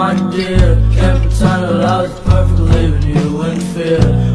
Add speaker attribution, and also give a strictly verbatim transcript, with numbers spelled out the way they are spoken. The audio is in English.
Speaker 1: my dear. Can't pretend that I was perfect, leaving you in fear.